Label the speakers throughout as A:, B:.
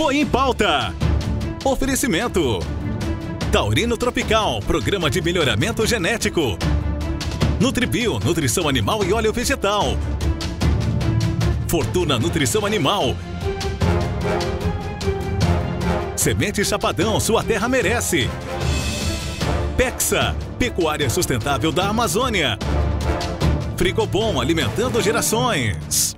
A: Boi em Pauta. Oferecimento. Taurino Tropical, programa de melhoramento genético. Nutribio, nutrição animal e óleo vegetal. Fortuna Nutrição Animal. Semente Chapadão, sua terra merece. Pexa, pecuária sustentável da Amazônia. Frigobom, alimentando gerações.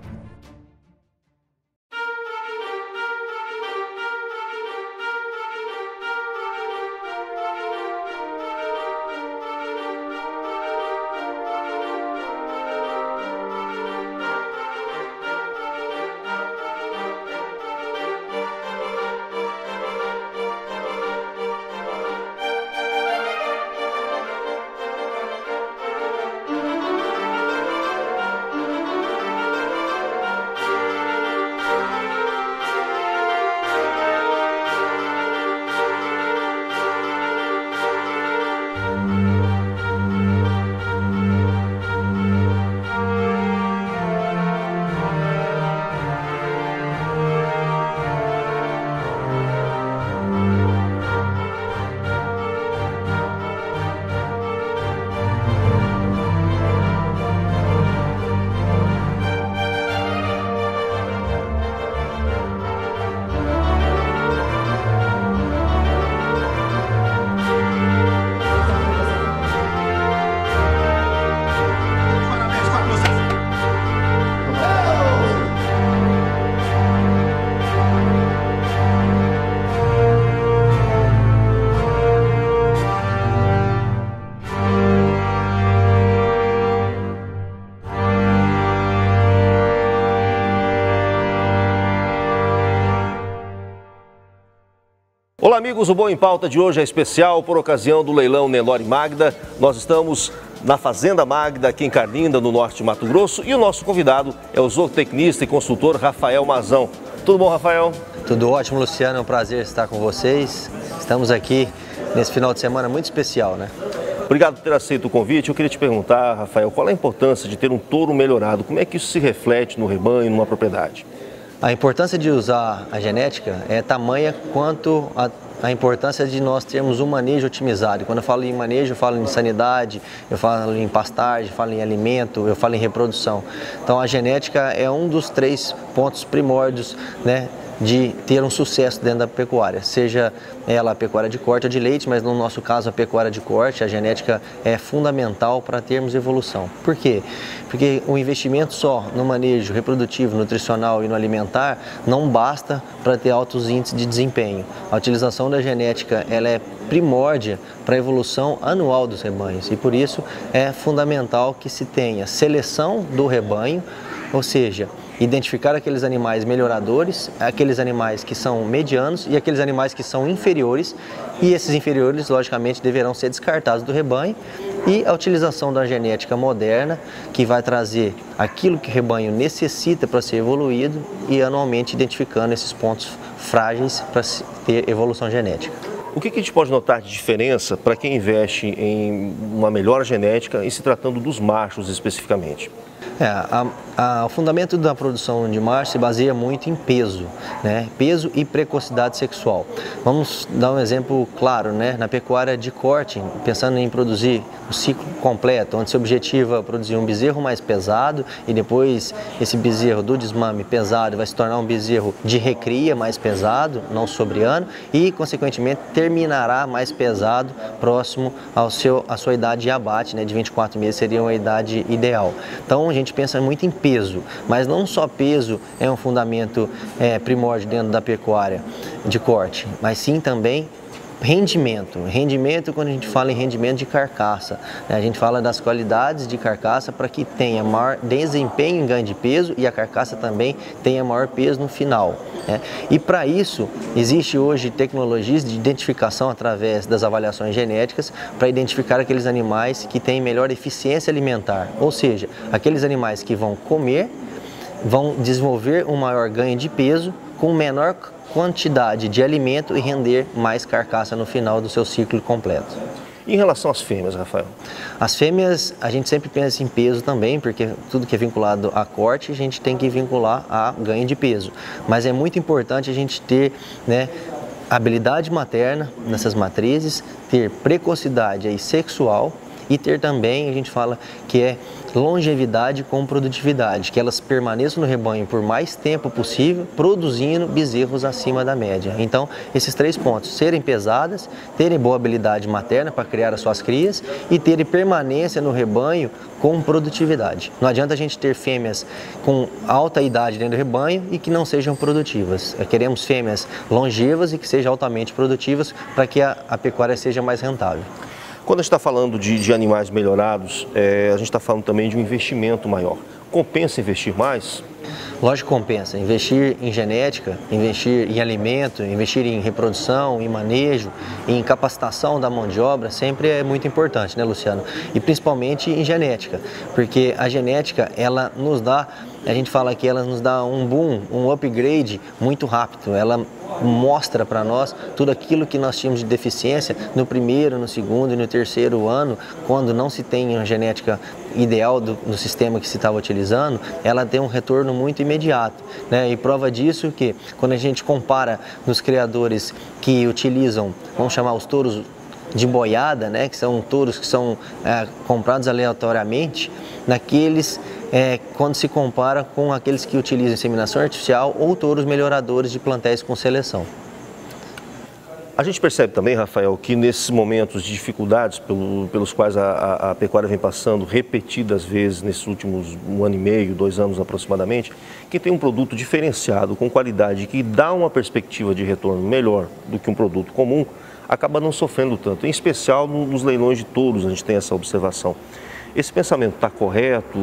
B: Olá amigos, o Boi em Pauta de hoje é especial por ocasião do leilão Nelore Magda. Nós estamos na Fazenda Magda, aqui em Carlinda, no norte de Mato Grosso, e o nosso convidado é o zootecnista e consultor Rafael Mazão. Tudo bom, Rafael?
C: Tudo ótimo, Luciano, é um prazer estar com vocês. Estamos aqui nesse final de semana muito especial, né?
B: Obrigado por ter aceito o convite. Eu queria te perguntar, Rafael, qual é a importância de ter um touro melhorado? Como é que isso se reflete no rebanho, numa propriedade?
C: A importância de usar a genética é tamanha quanto a importância de nós termos um manejo otimizado. E quando eu falo em manejo, eu falo em sanidade, eu falo em pastagem, eu falo em alimento, eu falo em reprodução. Então a genética é um dos 3 pontos primórdios, né, de ter um sucesso dentro da pecuária, seja ela a pecuária de corte ou de leite, mas no nosso caso a pecuária de corte, a genética é fundamental para termos evolução. Por quê? Porque o investimento só no manejo reprodutivo, nutricional e no alimentar não basta para ter altos índices de desempenho. A utilização da genética ela é primórdia para a evolução anual dos rebanhos e por isso é fundamental que se tenha seleção do rebanho, ou seja, identificar aqueles animais melhoradores, aqueles animais que são medianos e aqueles animais que são inferiores, e esses inferiores, logicamente, deverão ser descartados do rebanho, e a utilização da genética moderna, que vai trazer aquilo que o rebanho necessita para ser evoluído e anualmente identificando esses pontos frágeis para ter evolução genética.
B: O que a gente pode notar de diferença para quem investe em uma melhor genética, em se tratando dos machos especificamente?
C: O fundamento da produção de macho se baseia muito em peso, né? Peso e precocidade sexual. Vamos dar um exemplo claro, né? Na pecuária de corte, pensando em produzir o ciclo completo, onde se objetiva produzir um bezerro mais pesado e depois esse bezerro do desmame pesado vai se tornar um bezerro de recria mais pesado, não sobriano, e consequentemente terminará mais pesado próximo à sua idade de abate, né? De 24 meses seria uma idade ideal. Então a gente pensa muito em peso, mas não só peso é um fundamento primórdio dentro da pecuária de corte, mas sim também rendimento. Rendimento, quando a gente fala em rendimento de carcaça, né? A gente fala das qualidades de carcaça para que tenha maior desempenho em ganho de peso e a carcaça também tenha maior peso no final, né? E para isso, existe hoje tecnologias de identificação através das avaliações genéticas para identificar aqueles animais que têm melhor eficiência alimentar, ou seja, aqueles animais que vão comer, vão desenvolver um maior ganho de peso com menor quantidade de alimento e render mais carcaça no final do seu ciclo completo.
B: E em relação às fêmeas, Rafael?
C: As fêmeas, a gente sempre pensa em peso também, porque tudo que é vinculado a corte, a gente tem que vincular a ganho de peso. Mas é muito importante a gente ter, né, habilidade materna nessas matrizes, ter precocidade aí sexual e ter também, a gente fala que é longevidade com produtividade, que elas permaneçam no rebanho por mais tempo possível, produzindo bezerros acima da média. Então, esses 3 pontos, serem pesadas, terem boa habilidade materna para criar as suas crias e terem permanência no rebanho com produtividade. Não adianta a gente ter fêmeas com alta idade dentro do rebanho e que não sejam produtivas. Queremos fêmeas longevas e que sejam altamente produtivas para que a pecuária seja mais rentável.
B: Quando a gente está falando de animais melhorados, a gente está falando também de um investimento maior. Compensa investir mais?
C: Lógico que compensa. Investir em genética, investir em alimento, investir em reprodução, em manejo, em capacitação da mão de obra sempre é muito importante, né, Luciano? E principalmente em genética, porque a genética, ela nos dá, a gente fala que ela nos dá um boom, um upgrade muito rápido. Ela mostra para nós tudo aquilo que nós tínhamos de deficiência no primeiro, no segundo e no terceiro ano, quando não se tem a genética ideal do sistema que se estava utilizando, ela tem um retorno muito imediato, né? E prova disso que quando a gente compara nos criadores que utilizam, vamos chamar os touros de boiada, né, que são touros que são comprados aleatoriamente, naqueles quando se compara com aqueles que utilizam inseminação artificial ou touros melhoradores de plantéis com seleção.
B: A gente percebe também, Rafael, que nesses momentos de dificuldades pelos quais a pecuária vem passando repetidas vezes nesses últimos 1 ano e meio, 2 anos aproximadamente, quem tem um produto diferenciado, com qualidade, que dá uma perspectiva de retorno melhor do que um produto comum, acaba não sofrendo tanto, em especial nos leilões de touros a gente tem essa observação. Esse pensamento está correto?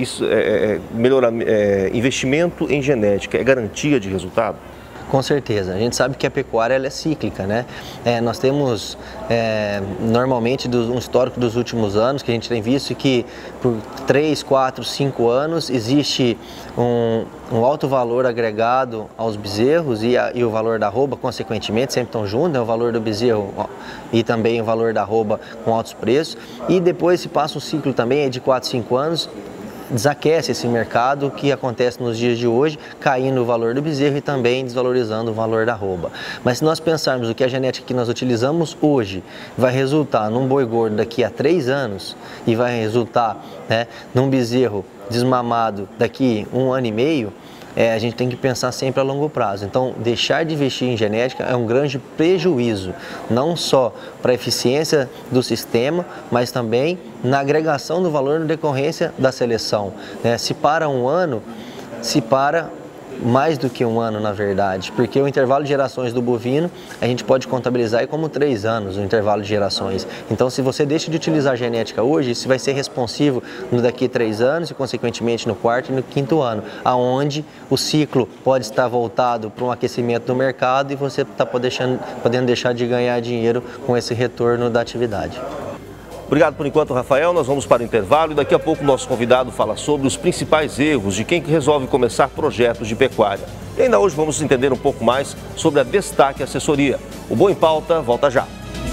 B: Investimento em genética é garantia de resultado?
C: Com certeza. A gente sabe que a pecuária ela é cíclica, né? Nós temos normalmente um histórico dos últimos anos que a gente tem visto que por 3, 4, 5 anos existe um alto valor agregado aos bezerros e o valor da arroba, consequentemente, sempre estão juntos, né? O valor do bezerro e também o valor da arroba com altos preços. E depois se passa um ciclo também de 4, 5 anos, desaquece esse mercado que acontece nos dias de hoje, caindo o valor do bezerro e também desvalorizando o valor da arroba. Mas se nós pensarmos o que a genética que nós utilizamos hoje vai resultar num boi gordo daqui a 3 anos e vai resultar, né, num bezerro desmamado daqui 1 ano e meio, a gente tem que pensar sempre a longo prazo. Então, deixar de investir em genética é um grande prejuízo, não só para a eficiência do sistema, mas também na agregação do valor na decorrência da seleção. Se para 1 ano, se para mais do que 1 ano, na verdade, porque o intervalo de gerações do bovino a gente pode contabilizar como 3 anos o intervalo de gerações. Então, se você deixa de utilizar a genética hoje, isso vai ser responsivo no daqui 3 anos e, consequentemente, no 4º e no 5º ano, aonde o ciclo pode estar voltado para um aquecimento do mercado e você está podendo deixar de ganhar dinheiro com esse retorno da atividade.
B: Obrigado por enquanto, Rafael. Nós vamos para o intervalo e daqui a pouco o nosso convidado fala sobre os principais erros de quem resolve começar projetos de pecuária. E ainda hoje vamos entender um pouco mais sobre a Destaque Assessoria. O Boi em Pauta volta já.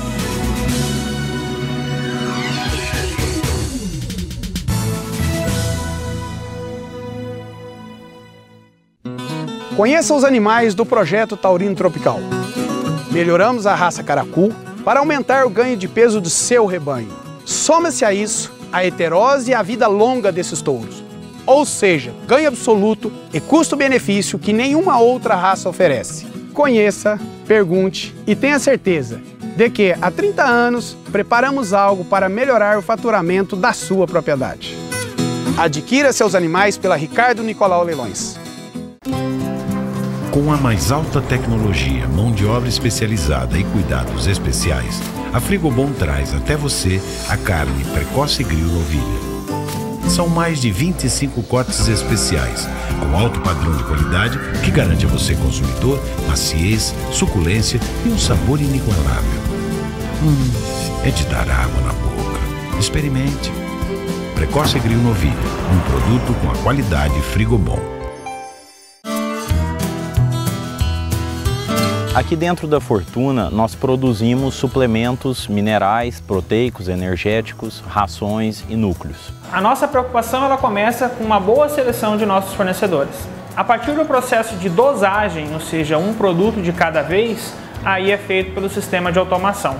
D: Conheça os animais do projeto Taurino Tropical. Melhoramos a raça Caracu para aumentar o ganho de peso do seu rebanho. Soma-se a isso a heterose e a vida longa desses touros, ou seja, ganho absoluto e custo-benefício que nenhuma outra raça oferece. Conheça, pergunte e tenha certeza de que há 30 anos preparamos algo para melhorar o faturamento da sua propriedade. Adquira seus animais pela Ricardo Nicolau Leilões.
E: Com a mais alta tecnologia, mão de obra especializada e cuidados especiais, a Frigobom traz até você a carne Precoce Grill Novilha. São mais de 25 cortes especiais, com alto padrão de qualidade que garante a você, consumidor, maciez, suculência e um sabor inigualável. É de dar água na boca. Experimente. Precoce Grill Novilha, um produto com a qualidade Frigobom.
F: Aqui dentro da Fortuna, nós produzimos suplementos minerais, proteicos, energéticos, rações e núcleos.
G: A nossa preocupação ela começa com uma boa seleção de nossos fornecedores. A partir do processo de dosagem, ou seja, um produto de cada vez, aí é feito pelo sistema de automação.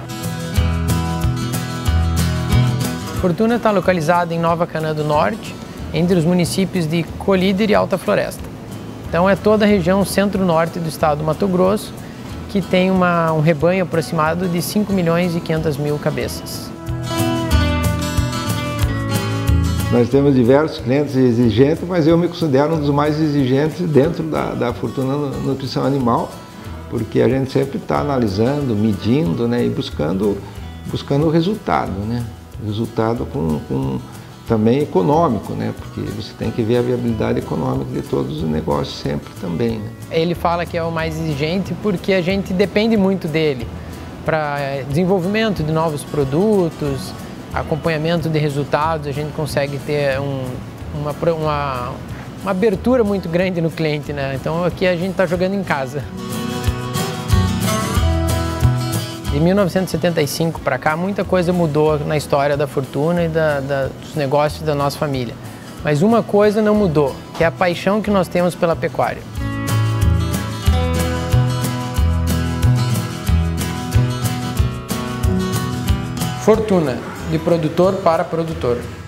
H: Fortuna está localizada em Nova Canaã do Norte, entre os municípios de Colíder e Alta Floresta. Então é toda a região centro-norte do estado do Mato Grosso, que tem um rebanho aproximado de 5.500.000 cabeças.
I: Nós temos diversos clientes exigentes, mas eu me considero um dos mais exigentes dentro da Fortuna Nutrição Animal, porque a gente sempre está analisando, medindo, né, e buscando o resultado, né? Resultado também econômico, né? Porque você tem que ver a viabilidade econômica de todos os negócios sempre também, né?
H: Ele fala que é o mais exigente porque a gente depende muito dele para desenvolvimento de novos produtos, acompanhamento de resultados. A gente consegue ter uma abertura muito grande no cliente, né? Então aqui a gente está jogando em casa. De 1975 para cá, muita coisa mudou na história da Fortuna e dos negócios da nossa família. Mas uma coisa não mudou, que é a paixão que nós temos pela pecuária. Fortuna, de produtor para produtor.